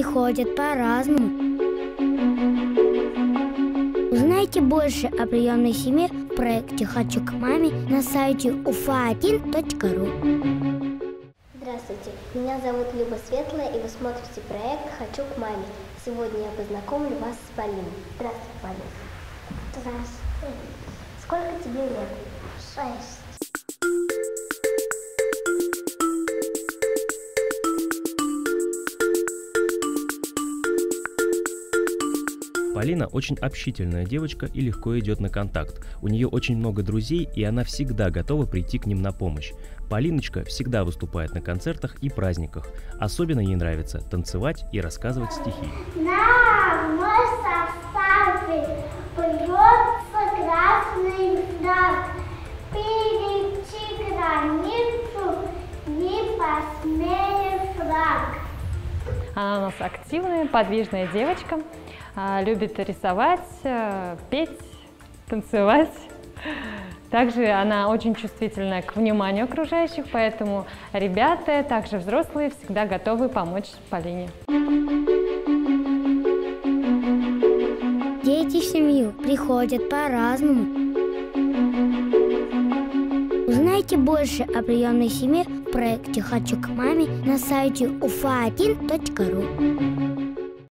приходят по-разному. Узнайте больше о приемной семье в проекте «Хочу к маме» на сайте ufa1.ru. Здравствуйте, меня зовут Люба Светлая, и вы смотрите проект «Хочу к маме». Сегодня я познакомлю вас с Полиной. Здравствуй, Полина. Здравствуй. Сколько тебе лет? 6. Полина очень общительная девочка и легко идет на контакт. У нее очень много друзей, и она всегда готова прийти к ним на помощь. Полиночка всегда выступает на концертах и праздниках. Особенно ей нравится танцевать и рассказывать стихи. На мой составе бьется красный флаг. Перейти границу не посмеет враг. Она у нас активная, подвижная девочка. Любит рисовать, петь, танцевать. Также она очень чувствительна к вниманию окружающих, поэтому ребята, также взрослые, всегда готовы помочь Полине. Дети в семью приходят по-разному. Узнайте больше о приемной семье в проекте «Хочу к маме» на сайте ufa1.ru.